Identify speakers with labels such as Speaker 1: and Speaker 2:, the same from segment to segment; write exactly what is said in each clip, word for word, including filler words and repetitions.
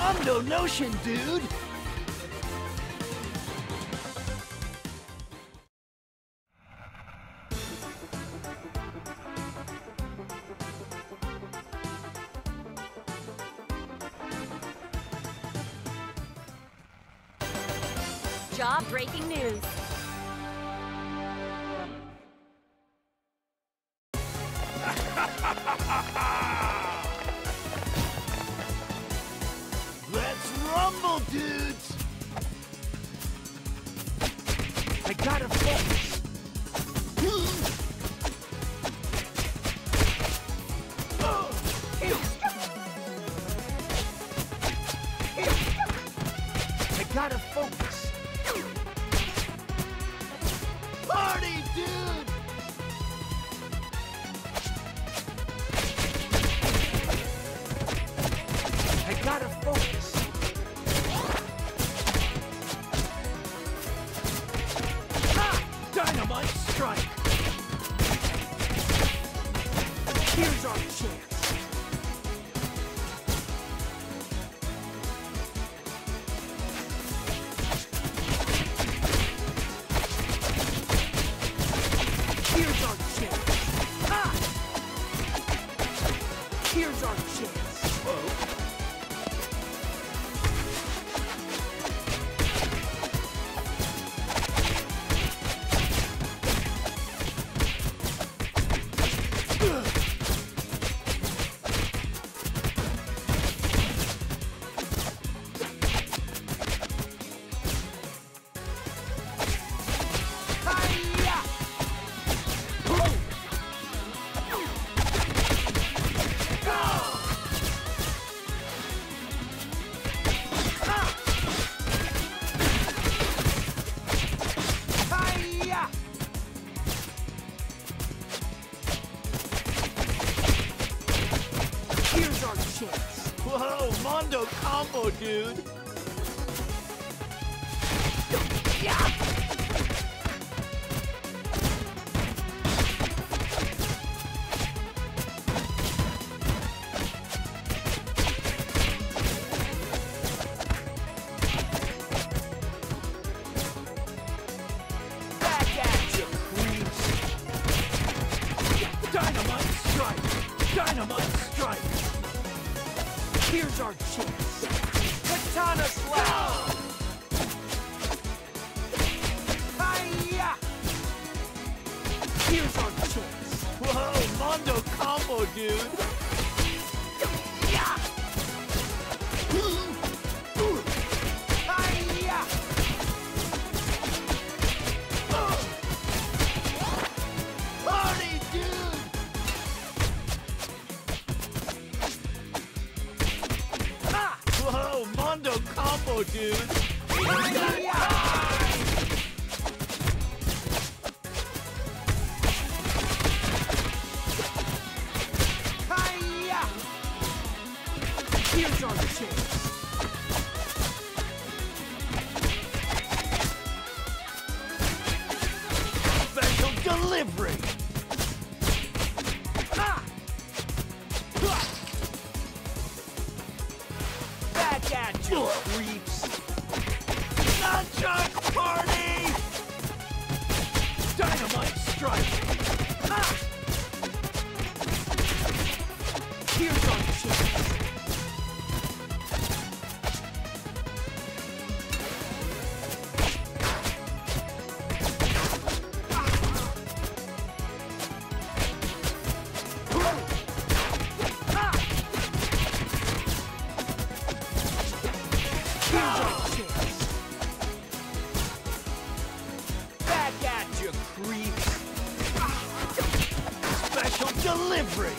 Speaker 1: Rando notion, dude!
Speaker 2: Jaw-breaking news.
Speaker 1: Let's rumble, dudes! I gotta focus. I gotta focus. Party, dude! I gotta focus. Ha! Dynamite strike! Here's our chance. Here's our chance. Ha! Here's our chance. Whoa. Here's our chance. Whoa, Mondo combo, dude. Yeah. Back at you, creeps. Dynamite strike. Dynamite strike. Here's our chance. Katana slap! Hiya! Here's our chance. Whoa, Mondo combo, dude! Yeah! Hiya! Party, dude! Whoa, Mondo combo, dude! Hiya! Here's our chance. Special delivery! Ha! Back at you, creeps! Nunchuck party! Dynamite strike! Ha! Here's our chance. Back at you, creeps! Special delivery!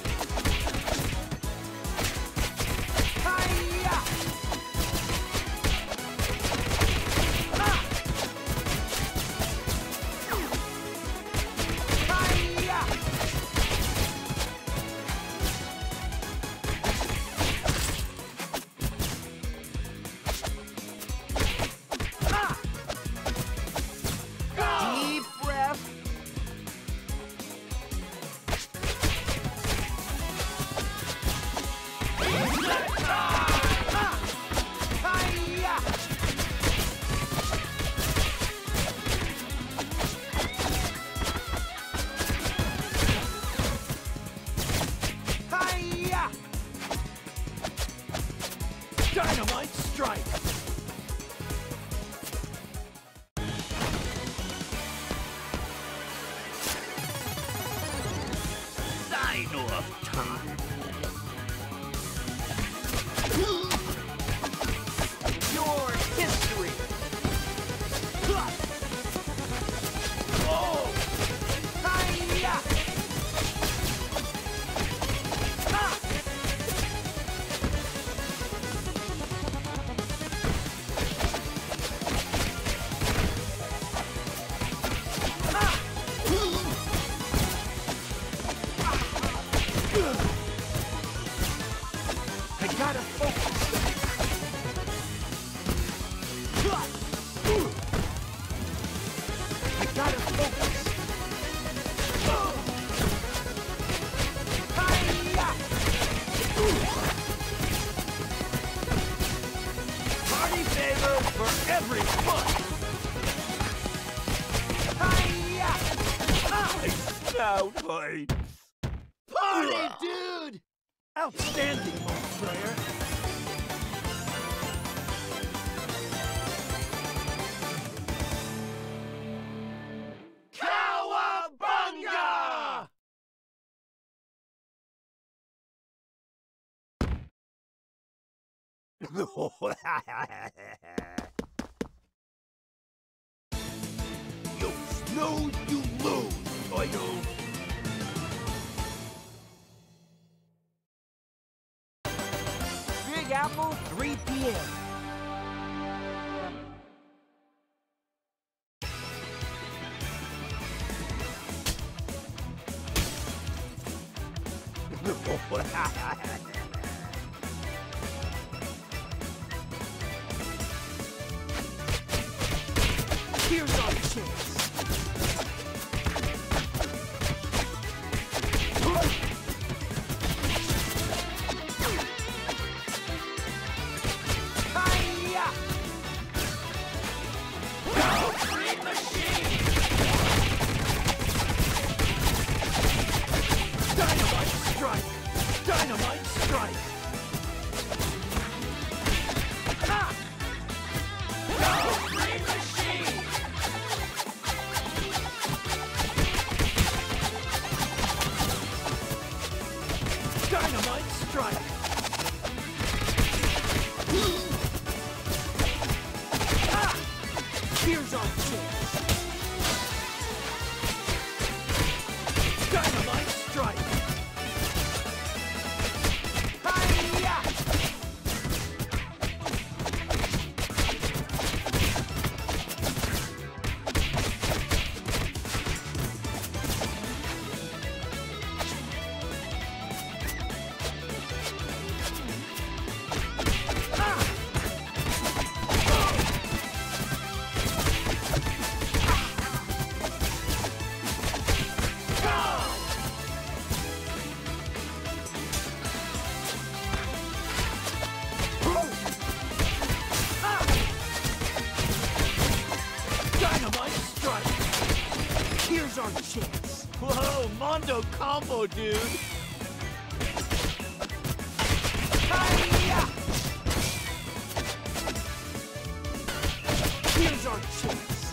Speaker 1: Hiya! Ha! Hiya! Ha! Deep breath. Dynamite strike!
Speaker 3: Dino time!
Speaker 1: Your history! Oh! Hi-ya! Ha! I gotta focus. I gotta focus. Hi-ya! Party favors for everyone. Hi-ya!
Speaker 3: My snout hurts!
Speaker 1: Party, dude! Outstanding, Mole Slayer. Cowabunga!
Speaker 3: You snooze, you lose, Rando.
Speaker 1: Big Apple, three P M Here's our chance. Hi-ya! Green machine! Dynamite strike! Dynamite strike! Ha! Go green machine! Dynamite strike! Ah! Here's our chance! Dynamite strike! Hi-ya! Dynamite strike! Here's our chance!
Speaker 3: Whoa, Mondo combo, dude!
Speaker 1: Hi-ya! Here's our chance!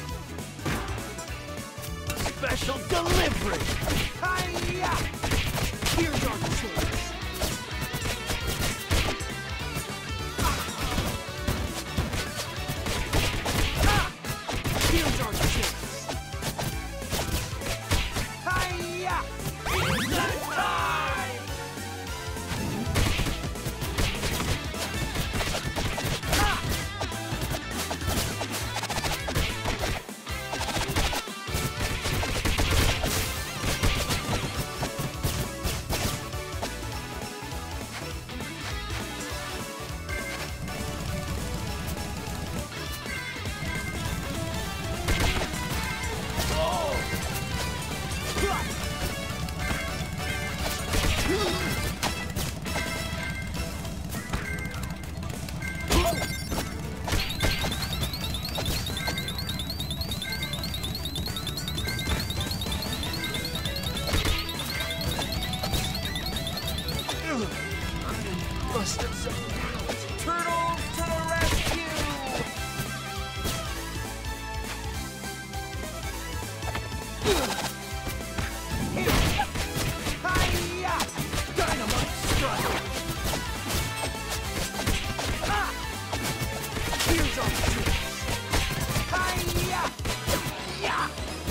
Speaker 3: Special delivery!
Speaker 1: Hi-ya! Here's our chance! Ah! Here's our chance! Hi-ya! It's that time! Ah! on the tricks. Hi-ya! Yeah!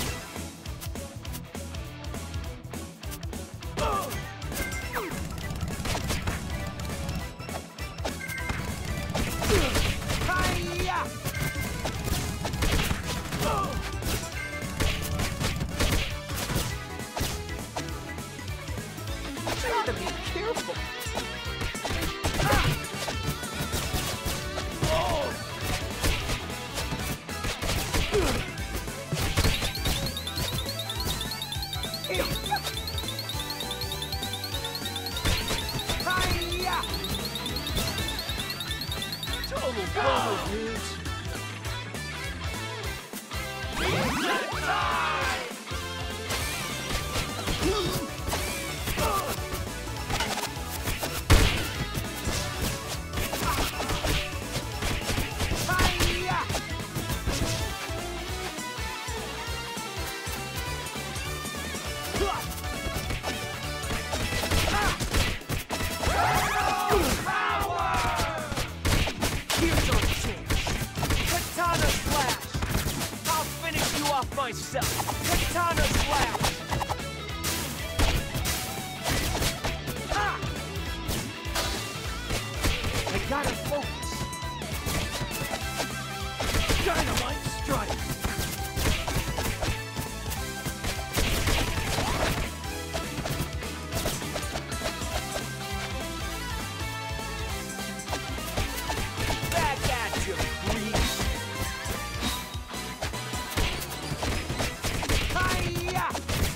Speaker 1: Oh! Hi-ya! Oh! Gotta be careful. Ah! Oh! Hi-ya!
Speaker 3: Total bummer, dudes.
Speaker 1: Mutant time! Hi-ya! Power! Here's your chance. Katana slash! I'll finish you off myself. Katana slash! Ah! I gotta focus. Dynamite strike! Back at you, Grease! Hi-ya!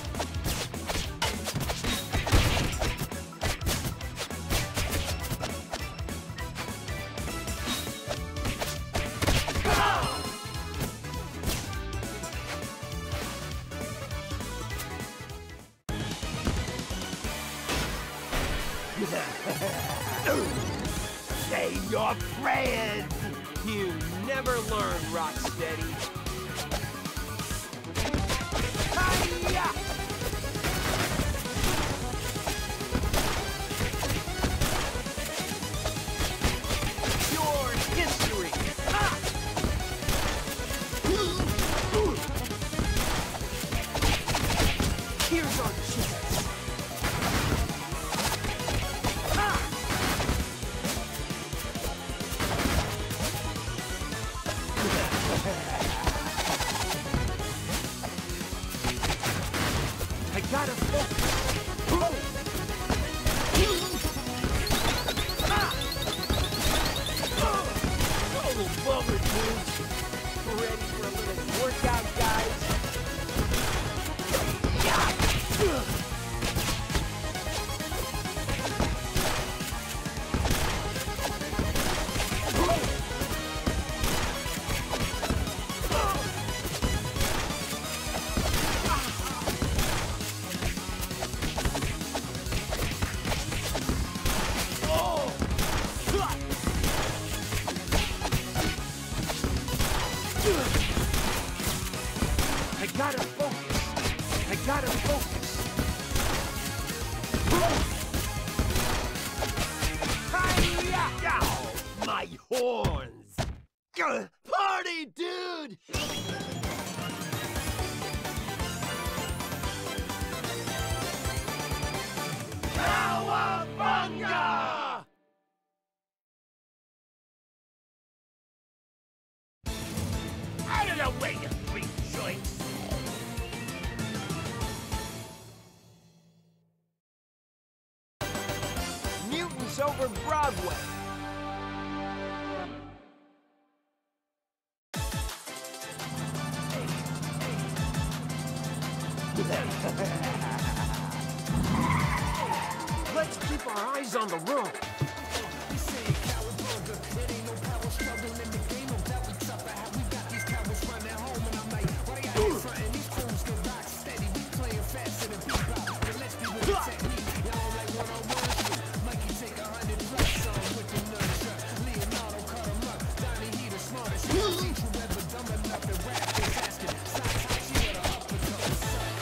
Speaker 3: Say your prayers.
Speaker 1: You never learn, Rocksteady. Hi-ya! Your history! Ah! Here's our chance. Ah! I gotta focus. Ah!
Speaker 3: Total bummer, dudes.
Speaker 1: Ready for a little workout, guys? I gotta focus. I gotta focus. Hi-ya!
Speaker 3: Ow, my horns. Gah, party, dude. Cowabunga! Out of the way, you freak joints.
Speaker 1: Mutants over Broadway. Let's keep our eyes on the road.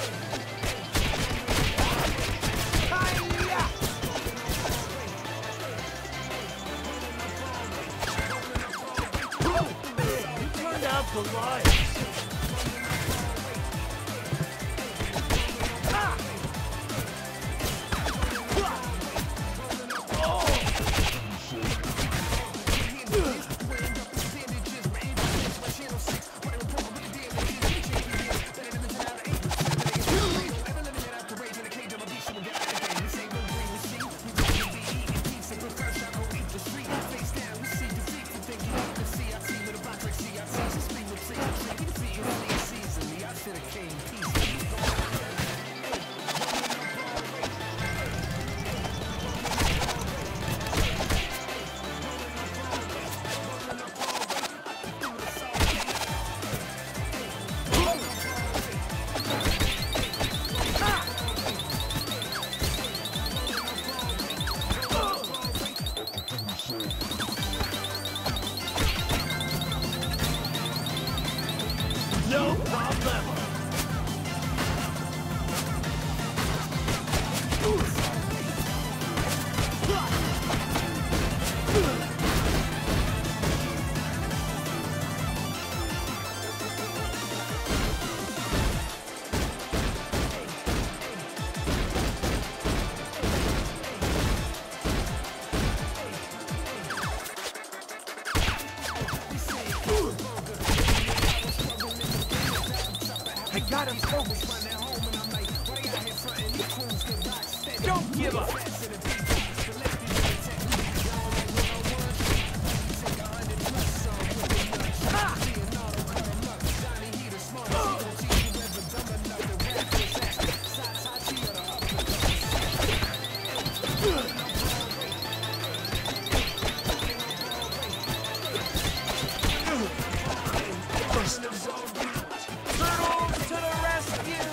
Speaker 1: Hi-ya!
Speaker 3: Goliath! No problem.
Speaker 1: I gotta focus. Don't give up. Turtles to the rescue!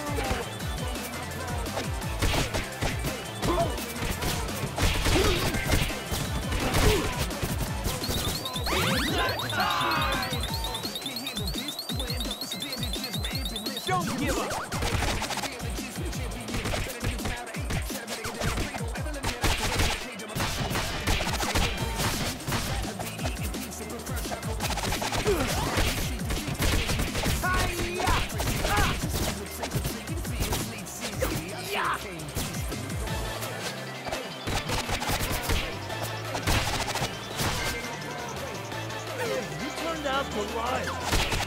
Speaker 1: Don't give up!
Speaker 3: You turned out Goliath.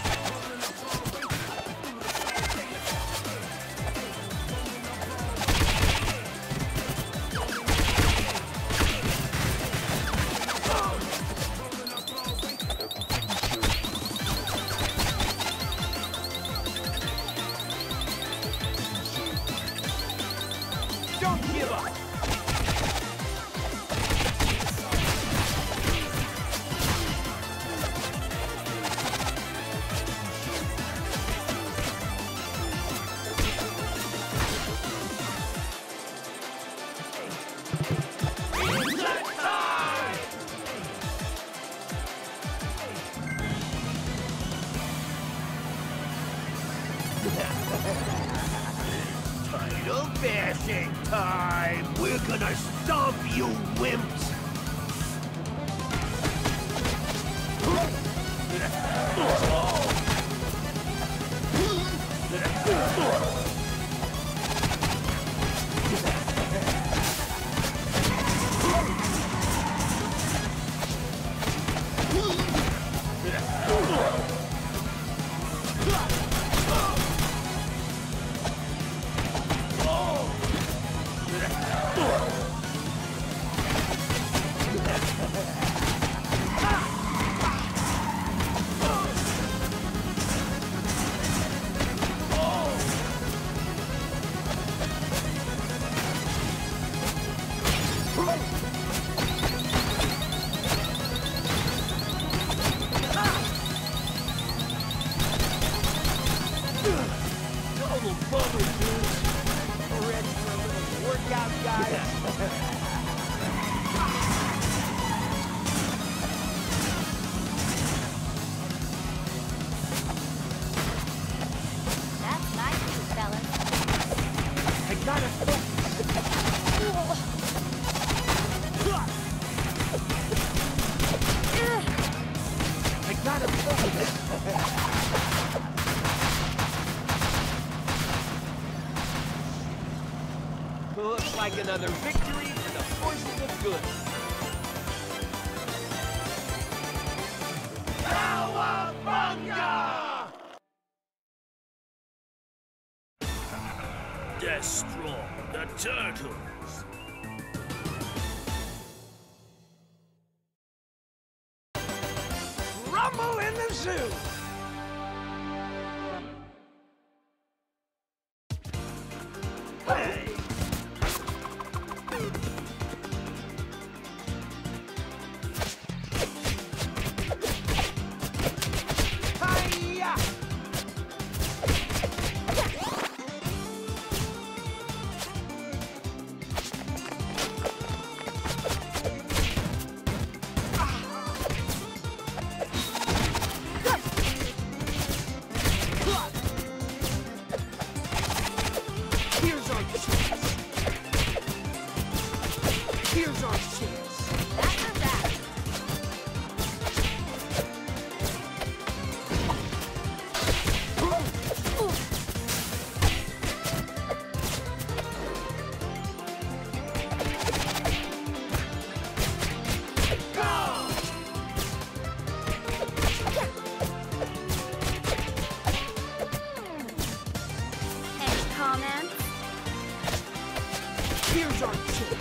Speaker 1: Don't give up!
Speaker 3: Title bashing time! We're gonna stomp you wimps!
Speaker 1: Total bummer, dude. We're ready for a little workout, guys.
Speaker 2: That's my cue, fellas.
Speaker 1: I gotta focus. I gotta focus. like another victory for the forces of good. Cowabunga! Destroy the turtles! Rumble in the zoo! Hey! Hi-ya! Here's our chance.
Speaker 2: That's a wrap. Any comments?
Speaker 1: Here's our chance.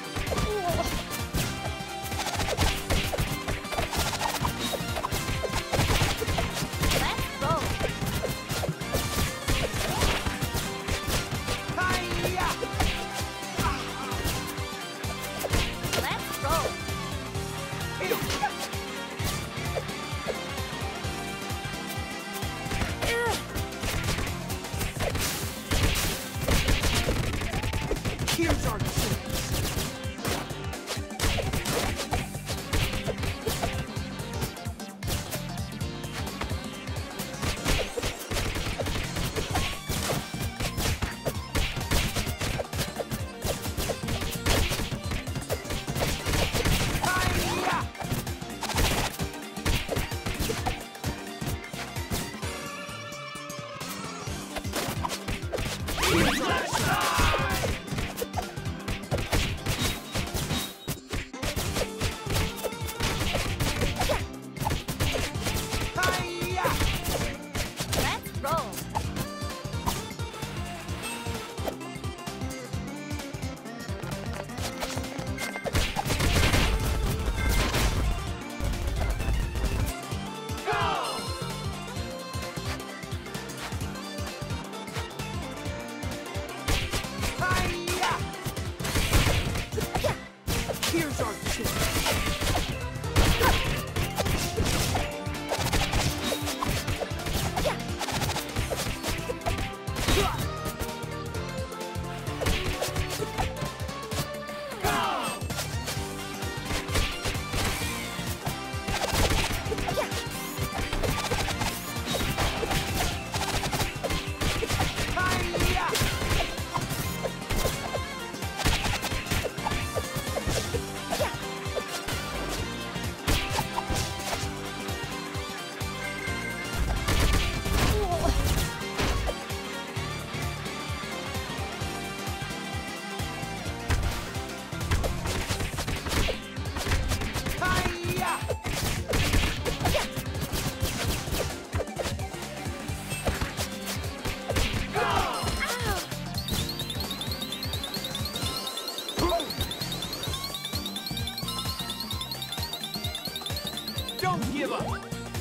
Speaker 1: Here's our chance. Here's our chance. Don't give up!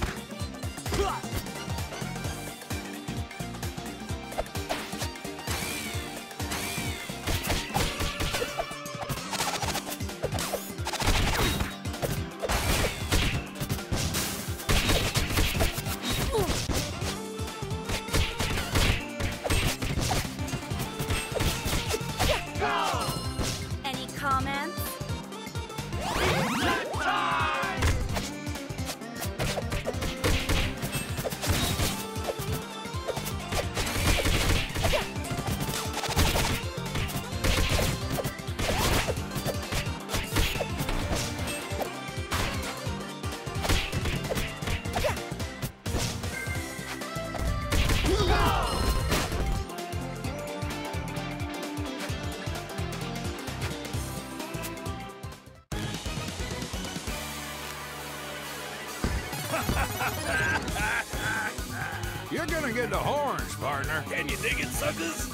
Speaker 2: Any comments?
Speaker 1: It's that time!
Speaker 4: You're gonna get the horns, partner.
Speaker 3: Can you dig it, suckers?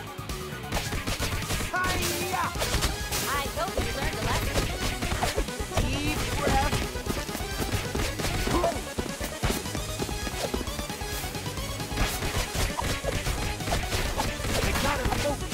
Speaker 1: Hi-ya!
Speaker 2: I hope you learned a lesson.
Speaker 1: Deep breath. I gotta focus.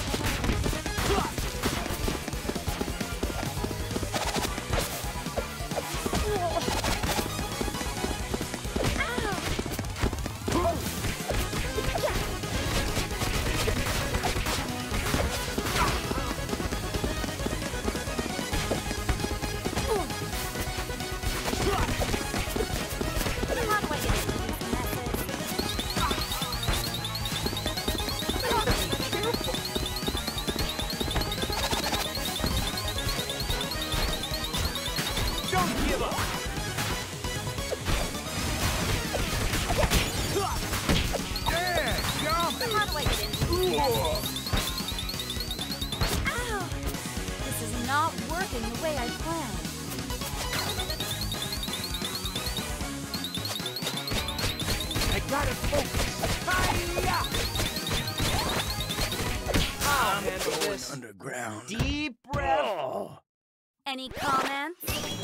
Speaker 2: Not working the way I planned.
Speaker 1: I gotta focus. Hi-ya! I'll handle this.
Speaker 3: Underground.
Speaker 1: Deep breath.
Speaker 3: Oh.
Speaker 2: Any comments?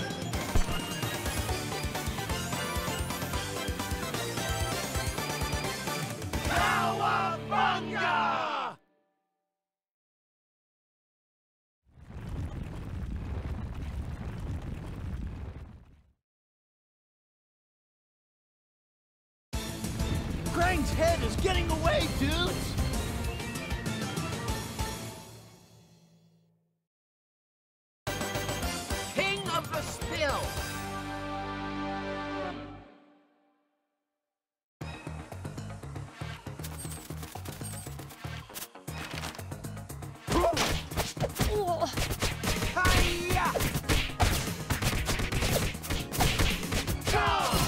Speaker 3: Cowabunga!
Speaker 1: Krang's head is getting away, dudes! King of the Spill! Hi-ya! Go!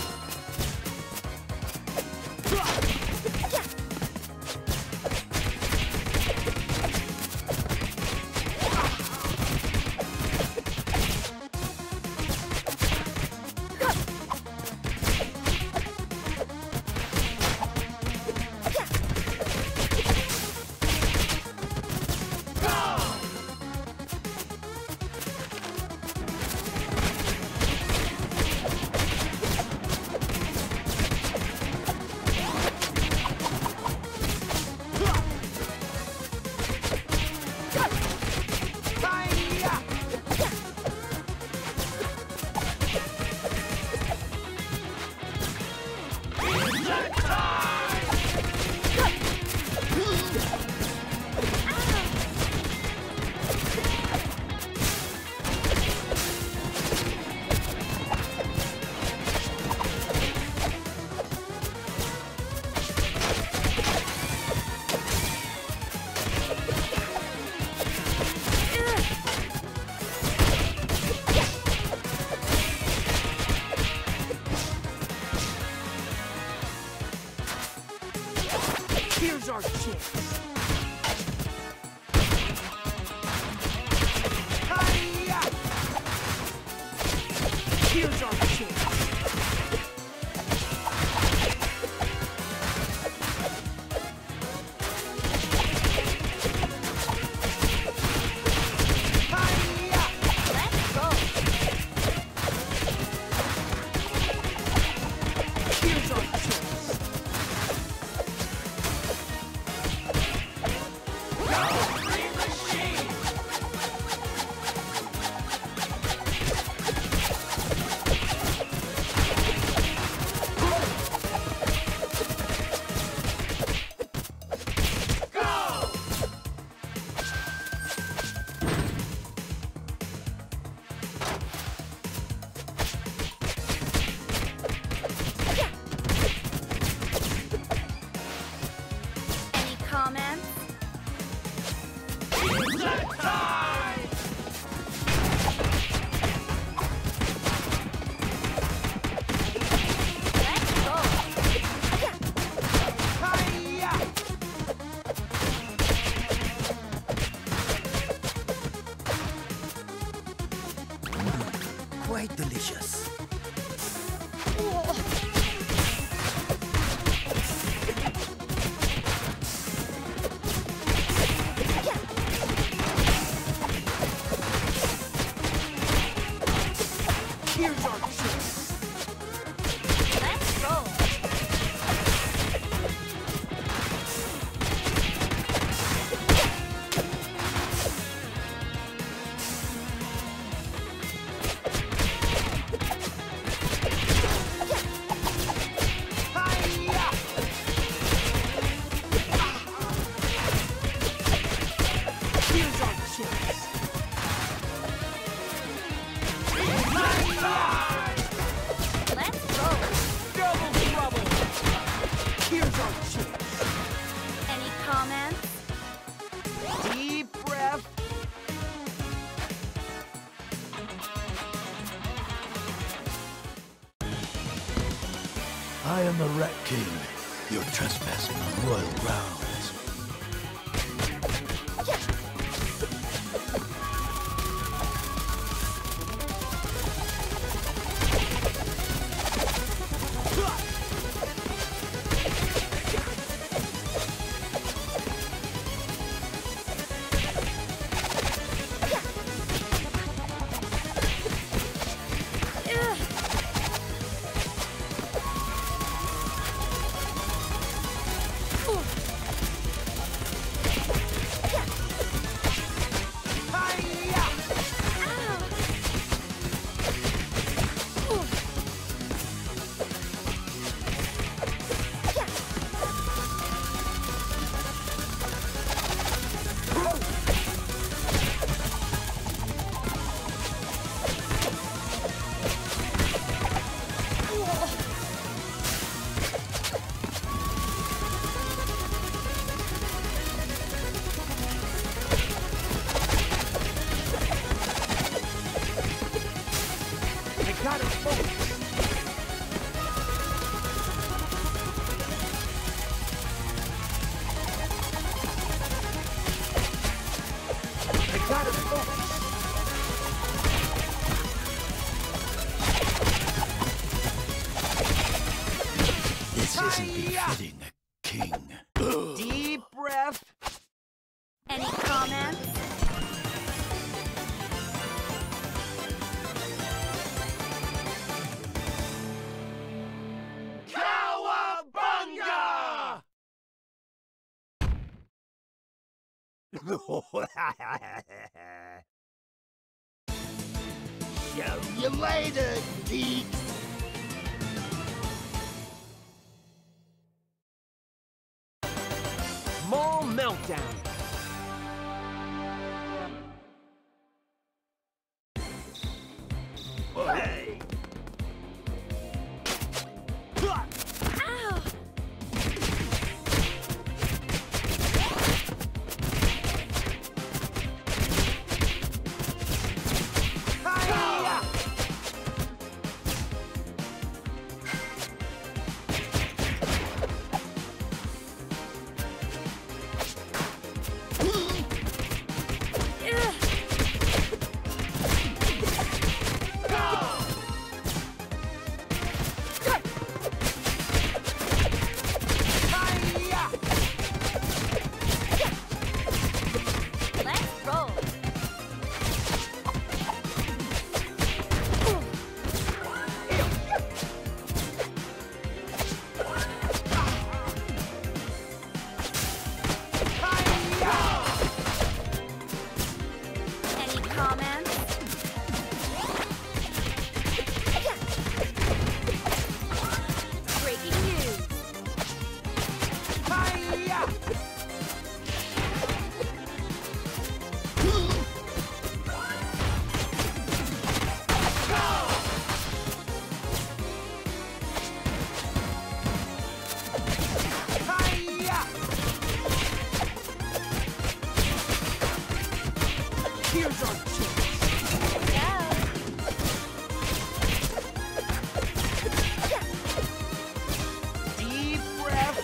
Speaker 1: Here's our chance. Hi-ya! Here's our chance. Hi-ya!
Speaker 2: Let's go.
Speaker 1: Here's our chance.
Speaker 3: I am the Rat King. You're trespassing on royal grounds. This isn't befitting a king.
Speaker 1: Deep breath.
Speaker 2: Any comments?
Speaker 1: Cowabunga!
Speaker 3: Show you later, geek.
Speaker 1: Small meltdown.
Speaker 3: Oh, hey.
Speaker 2: Ow!
Speaker 1: Hi-ya!
Speaker 2: Let's roll. Any comments? Breaking news.
Speaker 1: Hi-ya! Hi-ya! Here's our chance. Deep breath.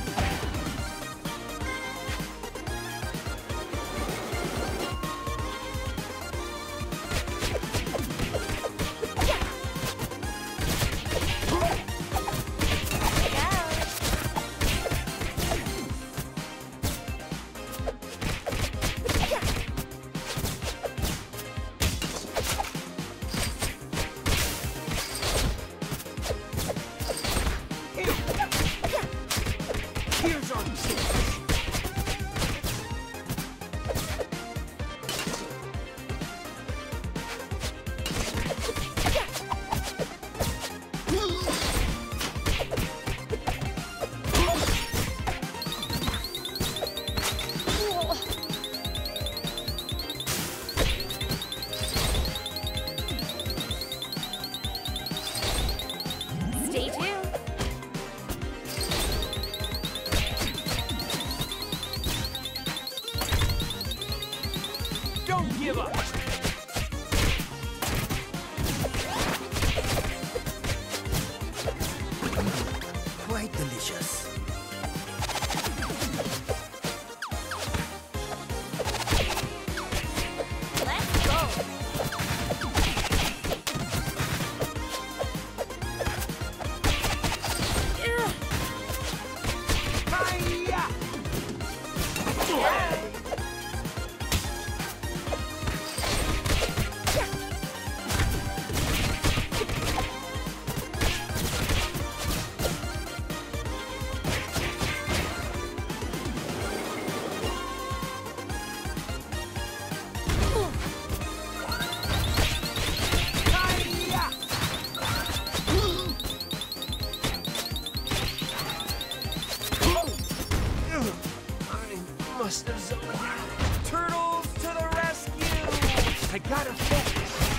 Speaker 1: Here's our chance.
Speaker 2: Stay tuned.
Speaker 1: Don't give up.
Speaker 3: quite delicious.
Speaker 2: Let's go. Ugh.
Speaker 1: Hi-ya! Must have zoned. Turtles to the rescue! I gotta fix.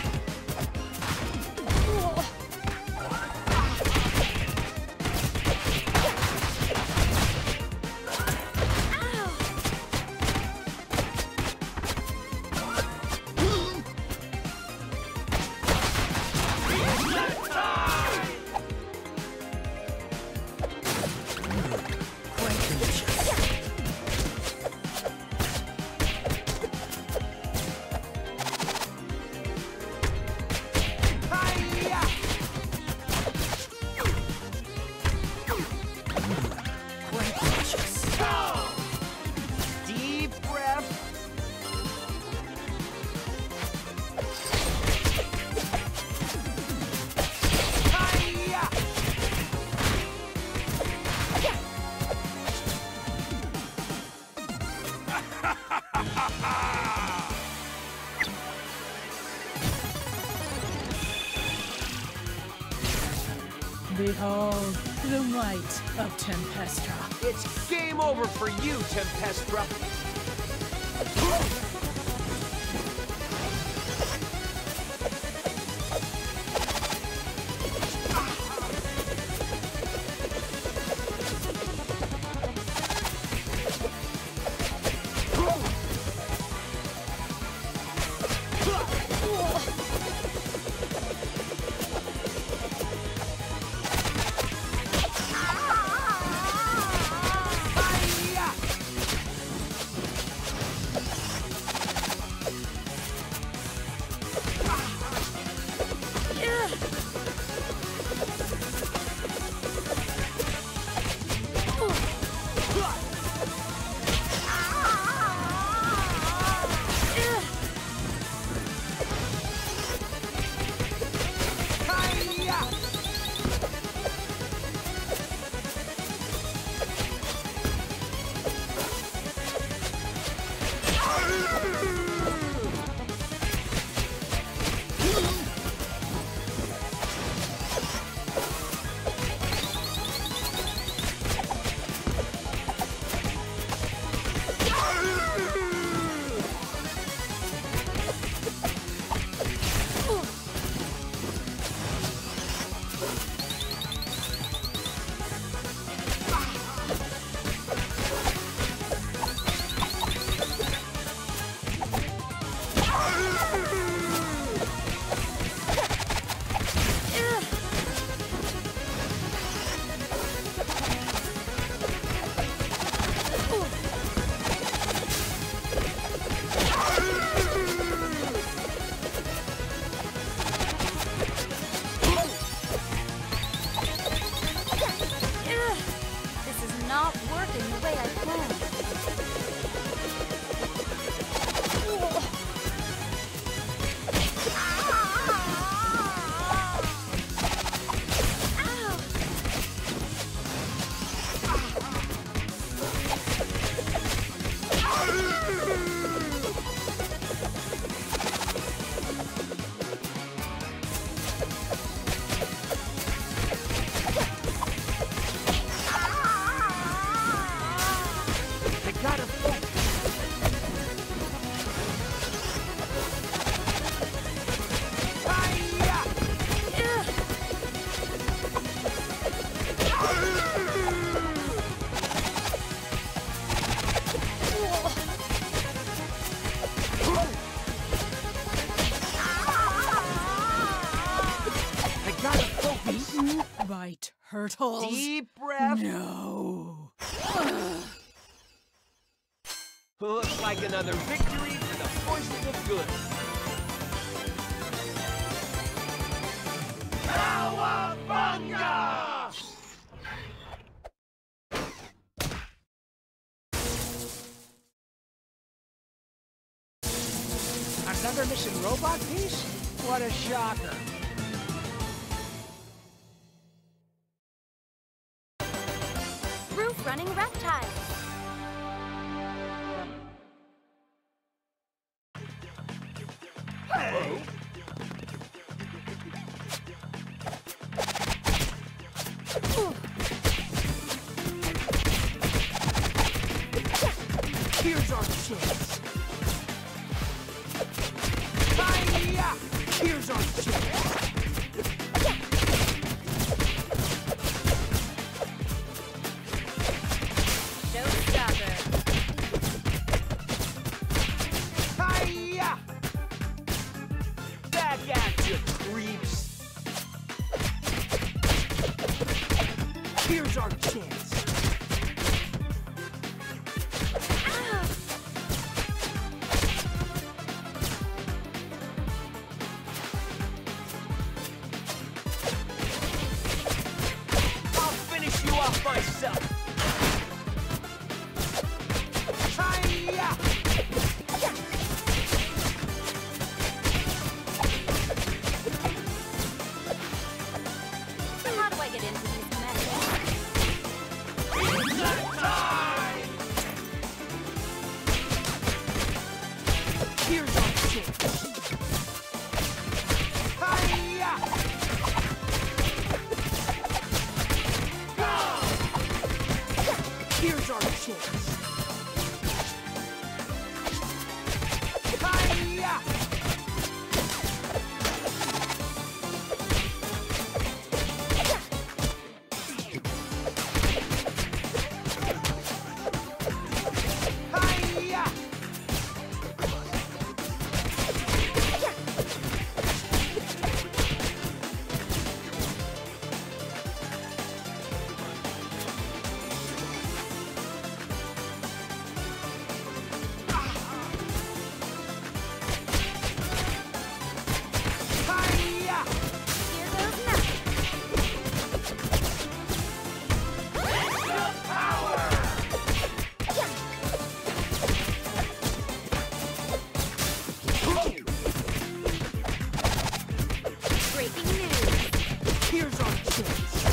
Speaker 5: Behold the might of Tempestra.
Speaker 1: It's game over for you, Tempestra.
Speaker 5: Right, turtles?
Speaker 1: Deep breath.
Speaker 5: No.
Speaker 1: Looks like another victory for the forces of good.
Speaker 3: Cowabunga!
Speaker 4: Another missing robot piece? What a shocker.
Speaker 2: Roof running reptiles.
Speaker 3: Hey!
Speaker 1: Here's our chance. Hi-ya! Here's our chance.
Speaker 2: Showstopper.
Speaker 1: Hi-ya! Back at you, creeps. Here's our chance.
Speaker 2: Ow!
Speaker 1: I'll finish you off myself. Hi-ya!
Speaker 2: How do I get into these messes?
Speaker 1: Here's our chance. Hi-ya! Here's our chance. Hi-ya! Hi-ya! Hi-ya!
Speaker 2: Here goes nothing. Breaking news.
Speaker 1: Here's our chance.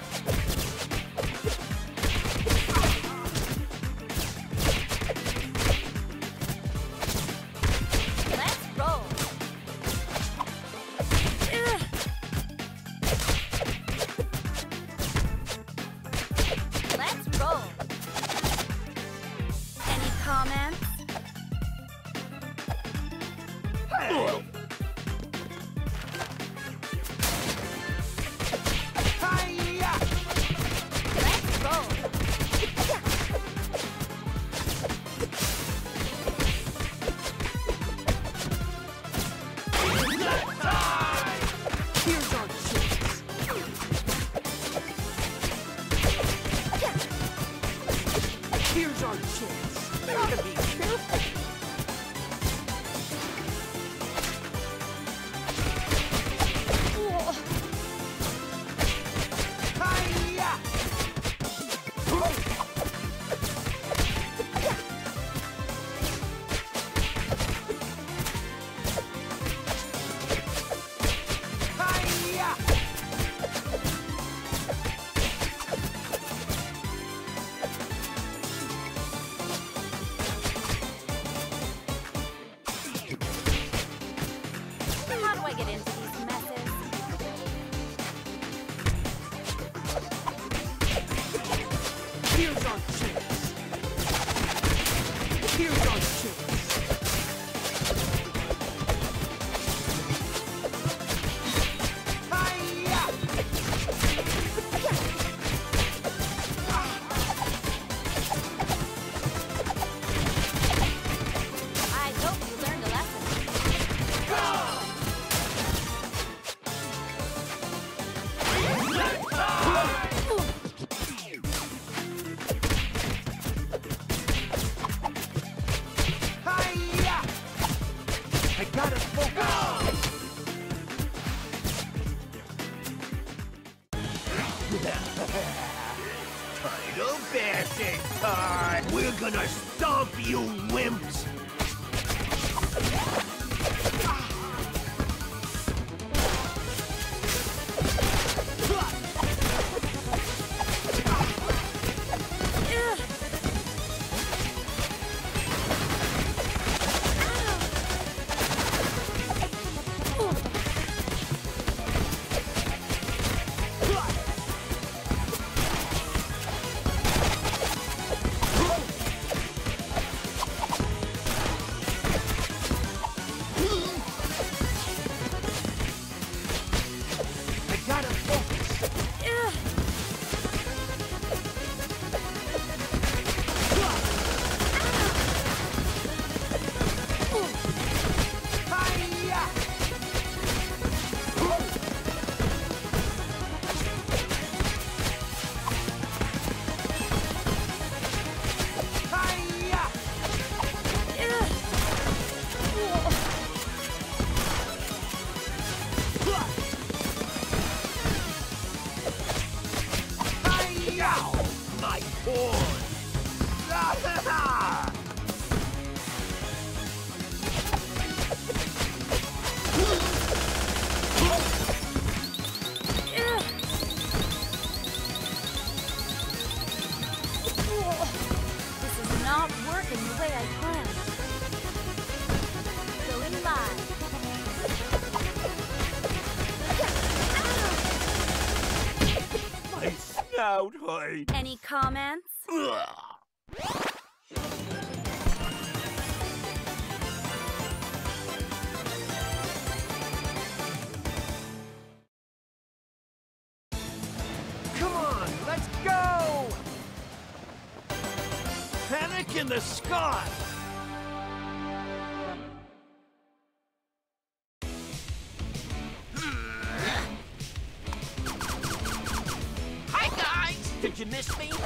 Speaker 2: Let's roll. Ugh. Let's roll. Any comments?
Speaker 1: Hi-ya!
Speaker 2: Let's roll.
Speaker 1: Here's our chance. Here's our chance. Gotta be careful. Hi-ya! Hi-ya!
Speaker 2: How do I get into these messes?
Speaker 1: Here's our chance. Here's our chance. Hi-ya!
Speaker 2: I hope you learned a lesson.
Speaker 3: Let's Title bashing time! We're gonna stomp you wimps! My horn!
Speaker 2: This is not working the way I planned. Going live.
Speaker 3: My snout, hey!
Speaker 2: Any comments?
Speaker 1: Come on, let's go!
Speaker 3: Panic in the sky!
Speaker 1: Hi, guys! Did you miss me?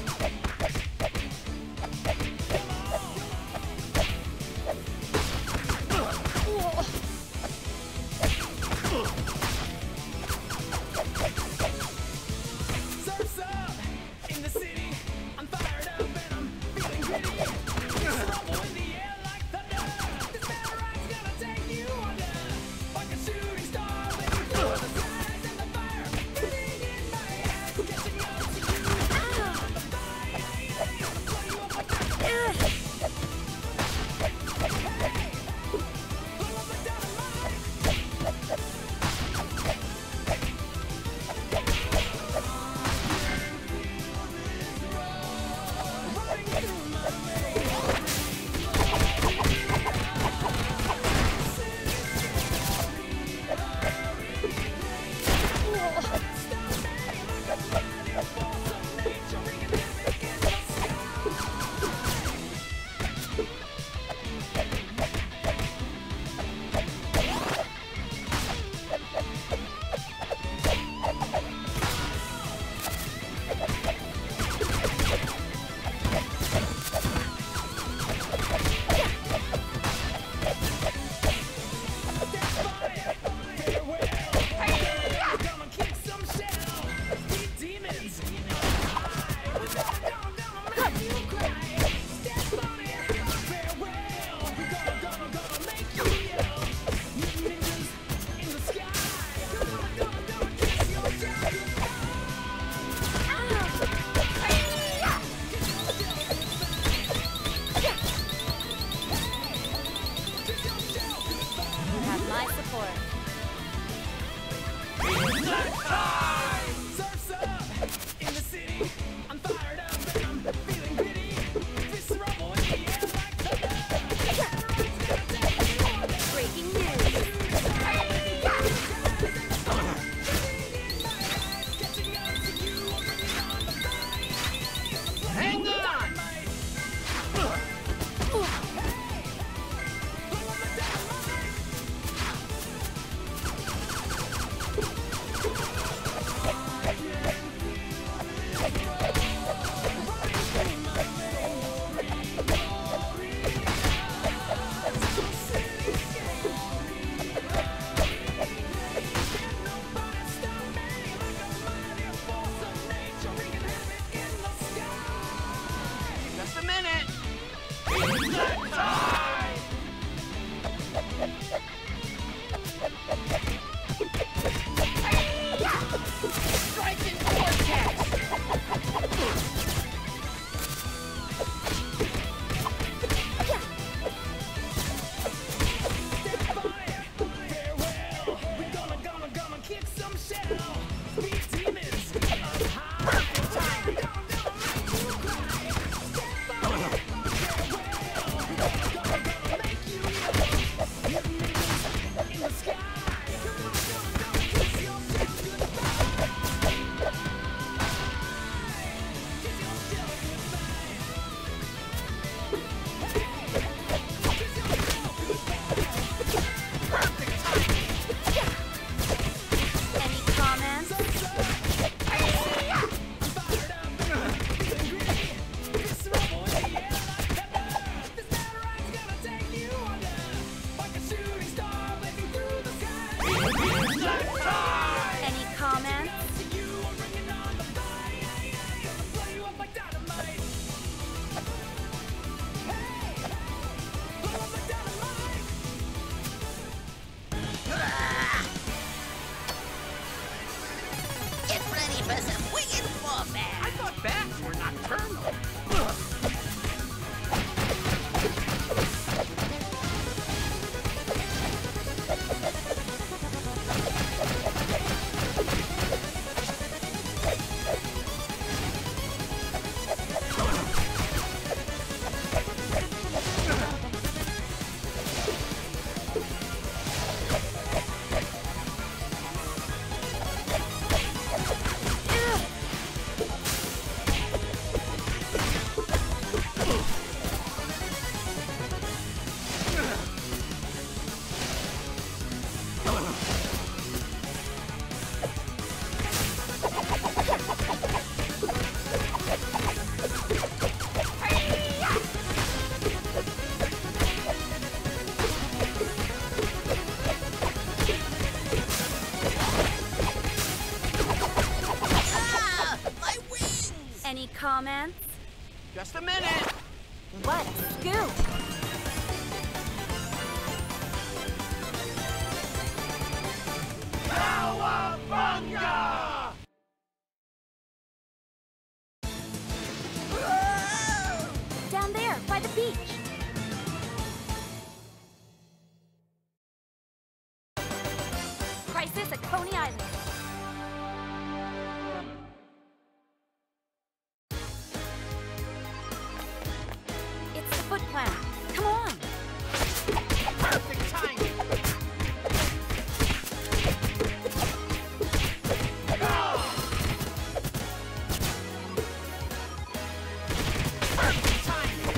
Speaker 6: Surf's up in the city. I'm fired up and I'm feeling gritty. Rumble in the air like thunder. This battle ride's gonna take you under. Like a shooting star, waiting for the skies and the fire. Burning in my eyes, catching up to you. On the fire.
Speaker 2: Any comments?
Speaker 1: Just a minute.
Speaker 2: What a scoop!
Speaker 3: Cowabunga!
Speaker 2: Down there, by the beach. Crisis at Coney Island. It's the foot plan. Come on.
Speaker 1: Perfect timing. Perfect timing.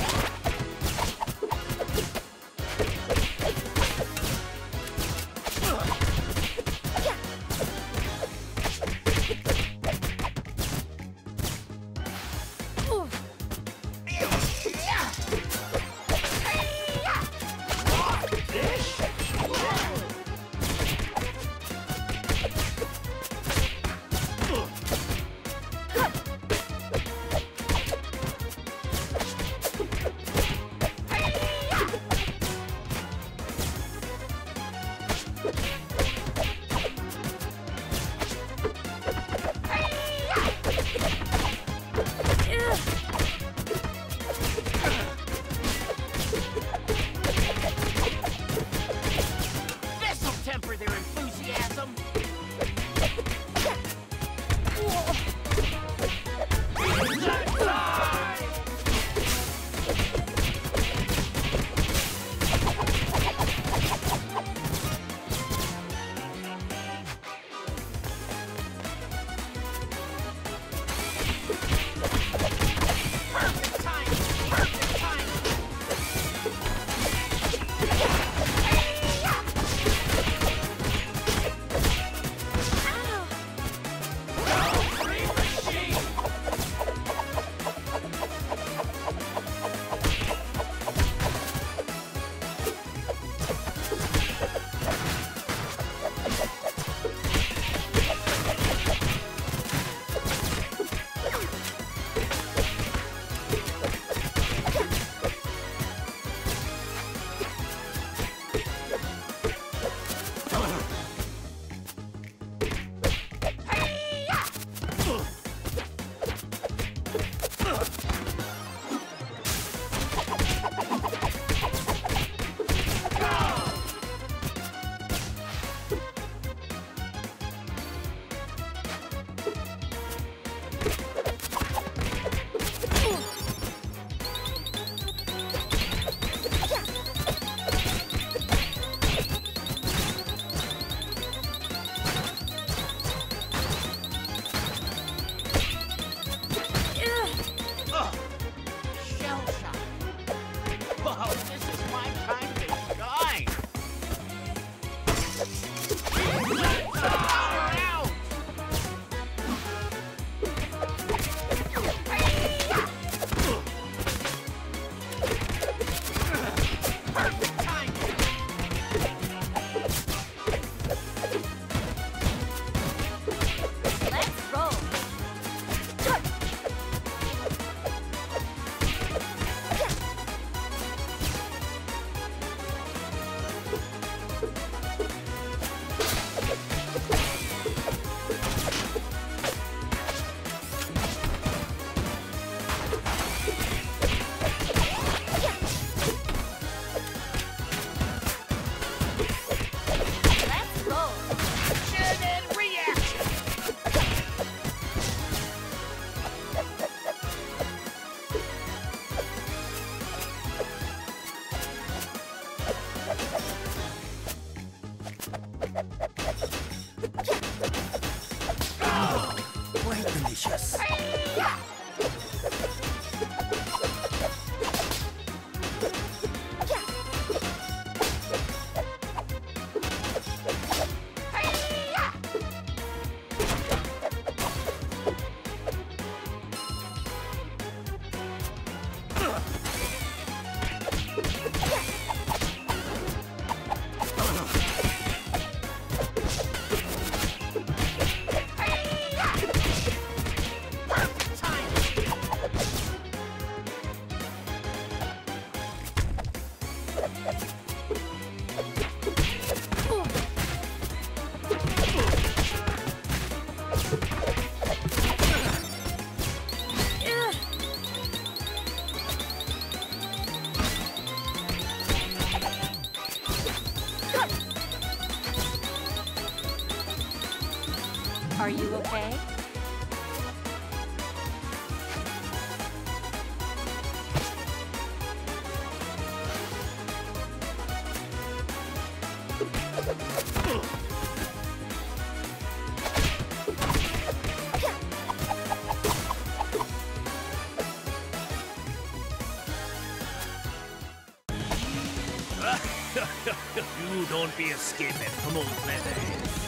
Speaker 3: don't be escaping from old Leather.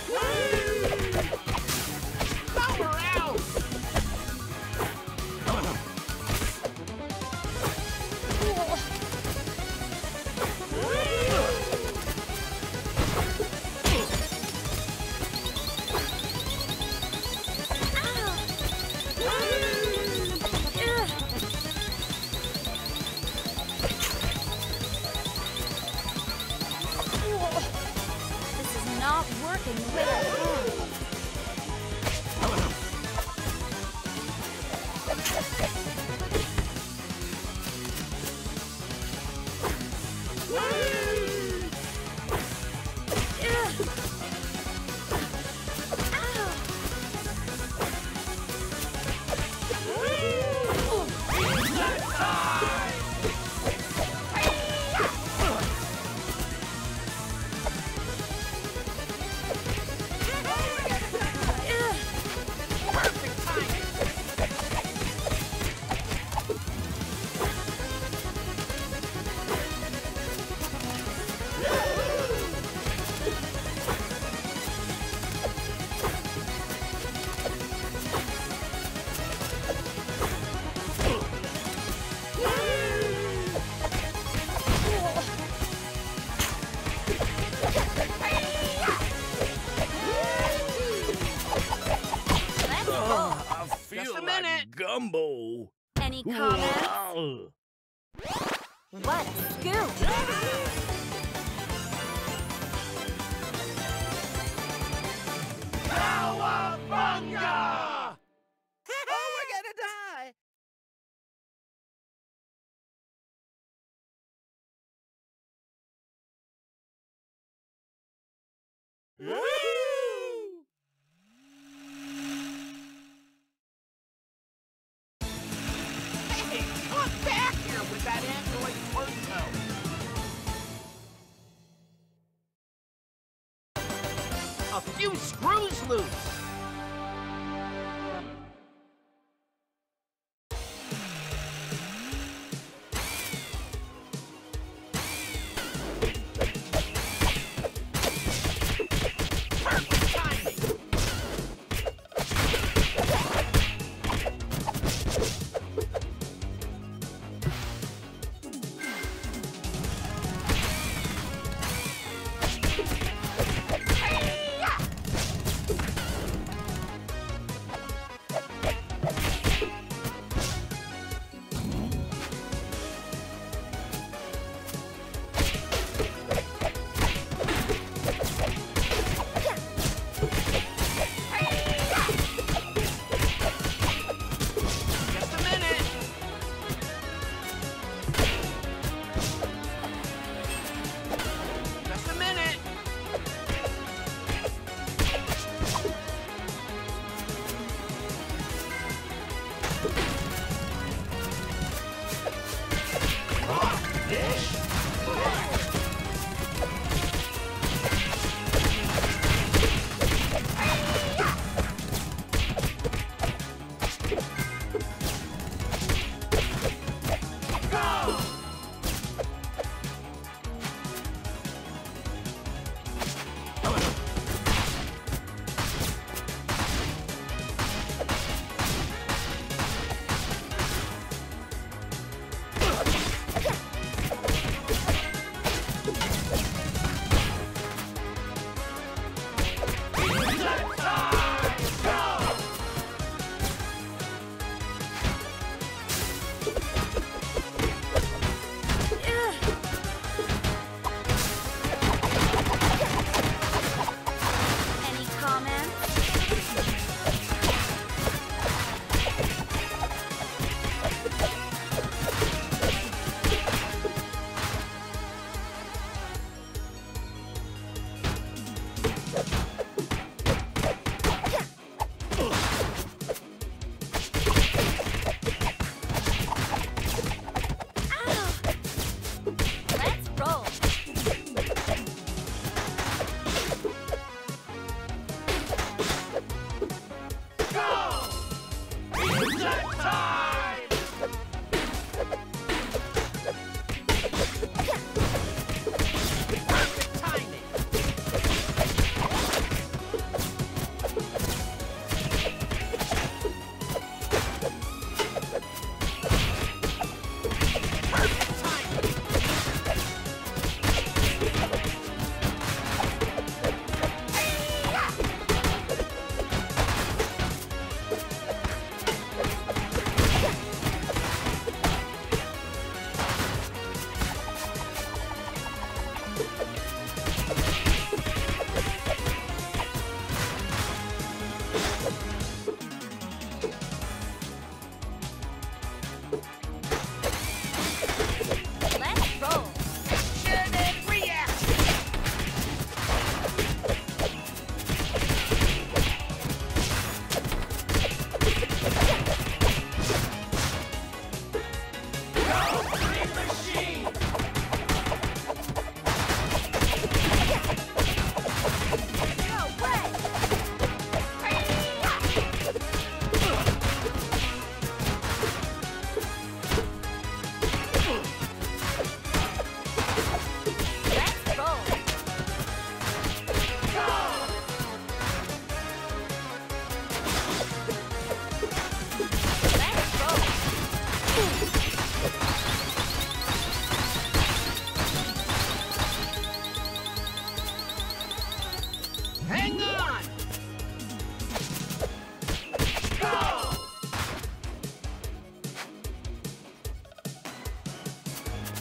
Speaker 1: Power out!
Speaker 2: This is not working the way I planned.
Speaker 1: Perfect timing!
Speaker 2: Let's go.
Speaker 3: I feel
Speaker 1: Just a
Speaker 3: like
Speaker 1: minute.
Speaker 3: gumbo.
Speaker 2: Any comments?
Speaker 3: Wow.
Speaker 2: What a scoop!
Speaker 1: Cowabunga!
Speaker 5: Oh, we're gonna die!
Speaker 1: Hey, come back here with that android torso! A few screws loose! Perfect timing!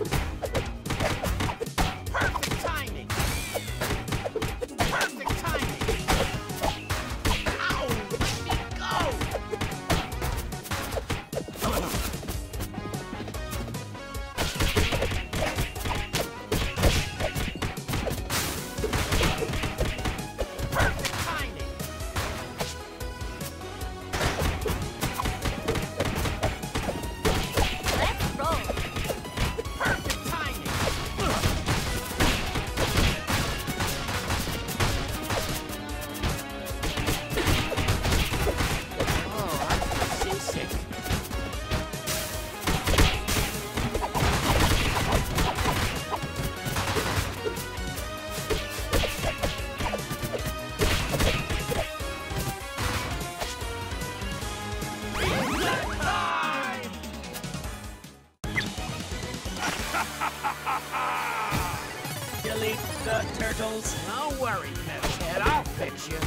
Speaker 1: Perfect timing! Perfect timing! Ow! Let me go! Perfect timing!
Speaker 2: Let's roll.
Speaker 1: Perfect timing! Oh, I'm seasick.
Speaker 6: Delete the turtles.
Speaker 1: Don't worry, Metalhead, I'll fix you.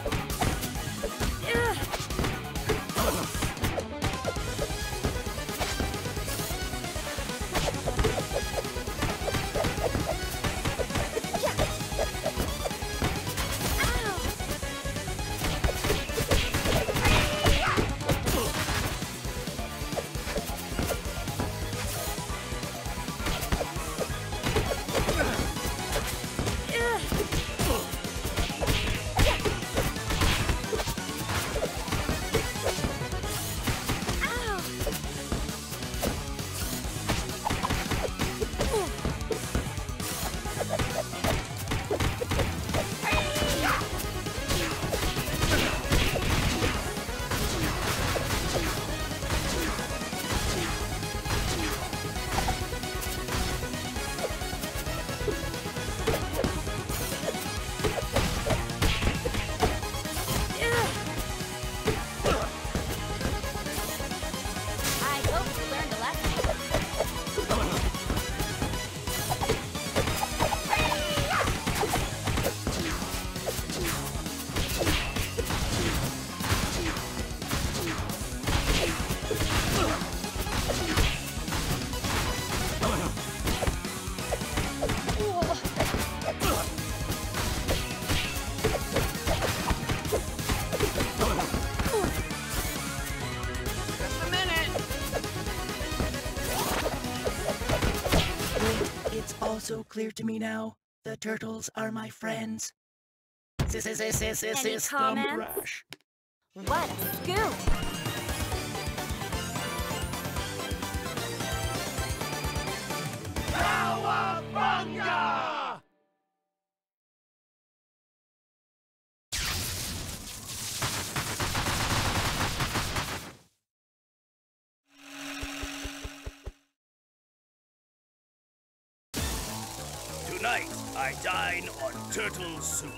Speaker 2: I hope you learned a lesson.
Speaker 1: Just a minute.
Speaker 5: It's also clear to me now. The turtles are my friends. Sis, sis, sis, sis, sis,
Speaker 2: Any
Speaker 5: System
Speaker 2: comments?
Speaker 5: Rush.
Speaker 2: What a scoop!
Speaker 1: Cowabunga!
Speaker 3: Tonight, I dine on turtle soup.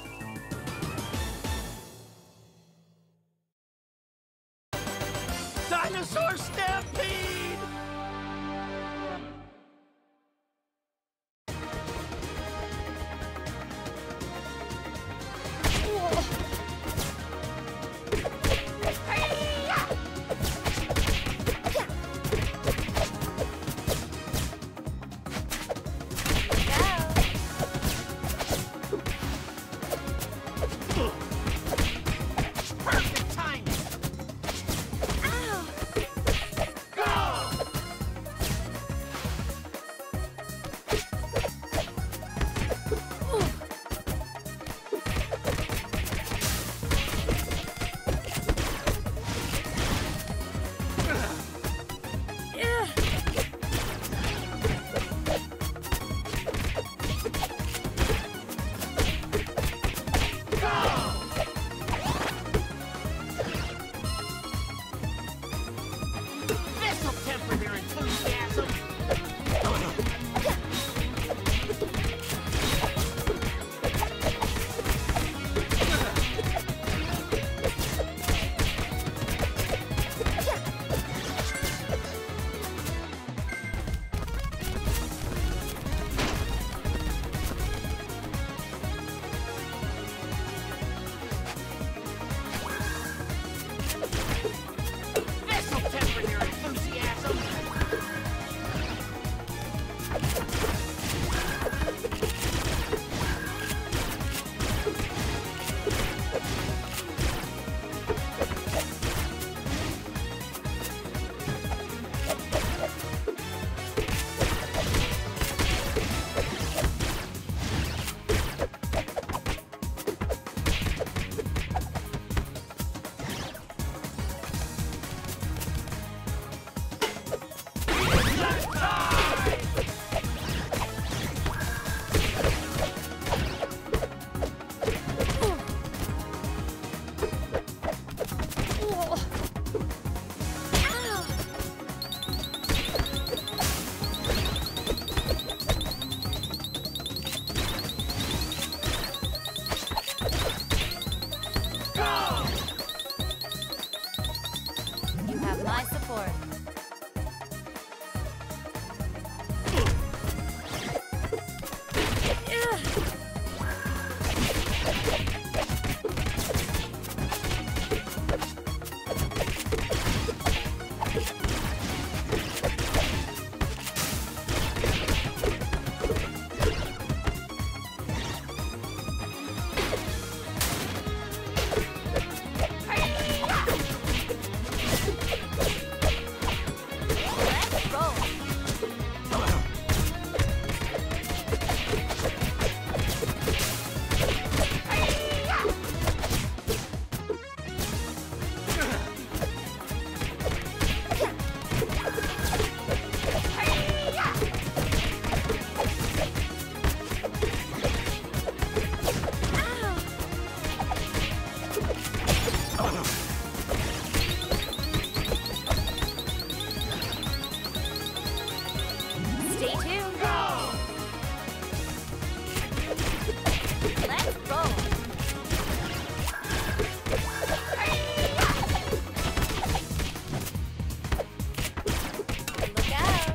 Speaker 1: Dinosaur stampede! Perfect timing!
Speaker 2: Ow!
Speaker 1: Go! This'll temper their enthusiasm! This'll temper their enthusiasm!
Speaker 2: forward. Stay tuned. Let's roll. Look out.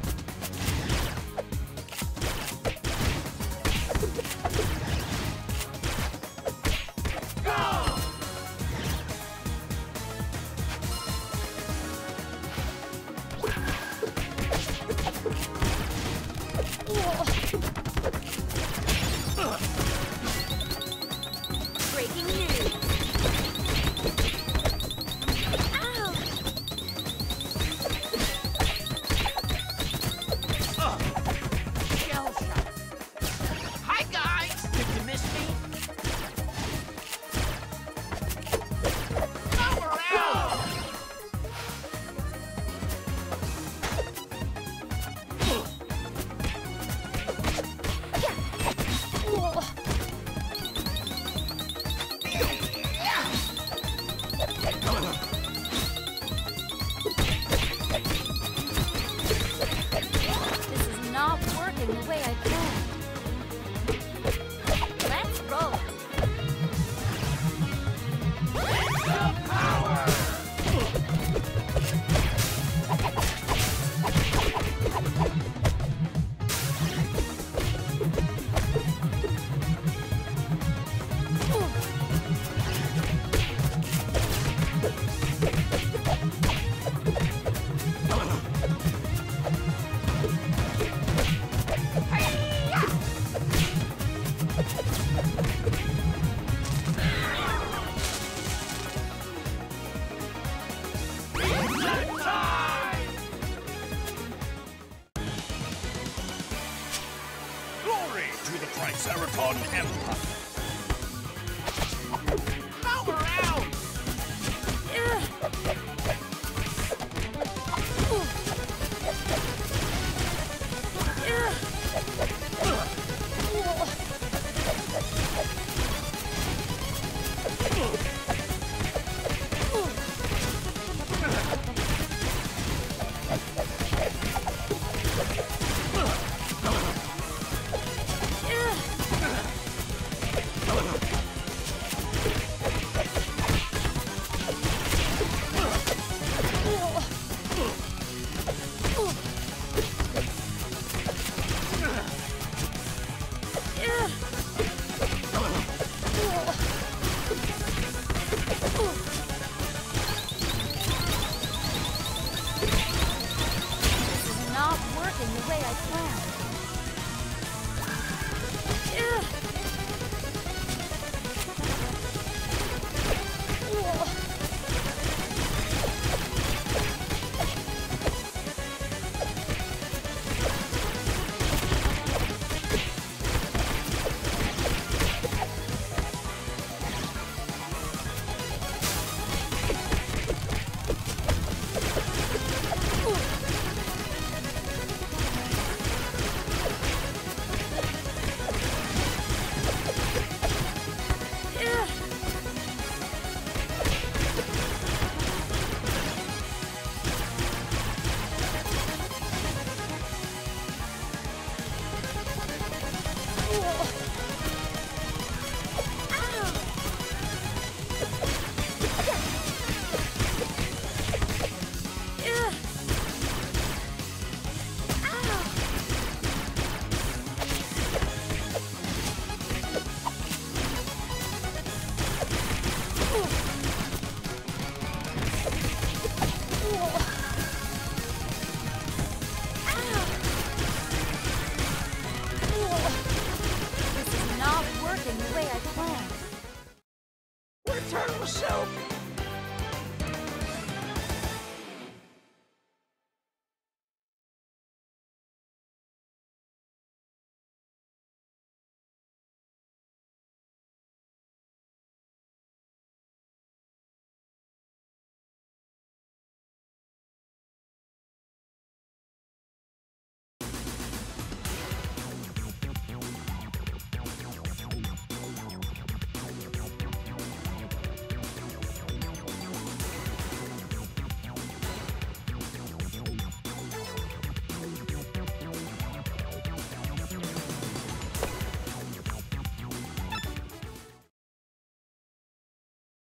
Speaker 2: Breaking news. Ow!
Speaker 1: Shell shock. Hi, guys! Did you miss me? Power out!
Speaker 2: This is not working the way I planned. Let's roll.
Speaker 3: Glory to the Triceraton Empire!
Speaker 1: Power out!
Speaker 2: This is not working the way I planned. Ugh.